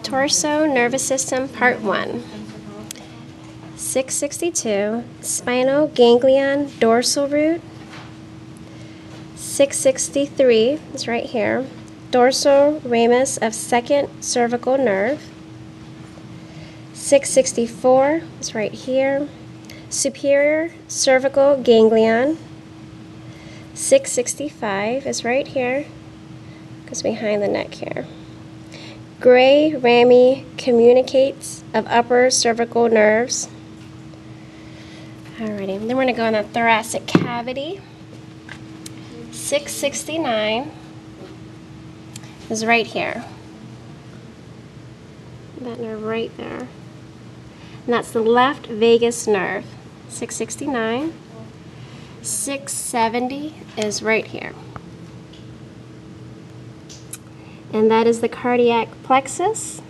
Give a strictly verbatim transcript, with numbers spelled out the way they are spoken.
Torso nervous system, part one. six sixty-two, spinal ganglion dorsal root. six sixty-three is right here, dorsal ramus of second cervical nerve. six sixty-four is right here, superior cervical ganglion. six sixty-five is right here, goes behind the neck here. Gray rami communicates of upper cervical nerves. Alrighty, then we're going to go in the thoracic cavity. six sixty-nine is right here. That nerve right there. And that's the left vagus nerve. six sixty-nine. six seventy is right here. And that is the cardiac plexus.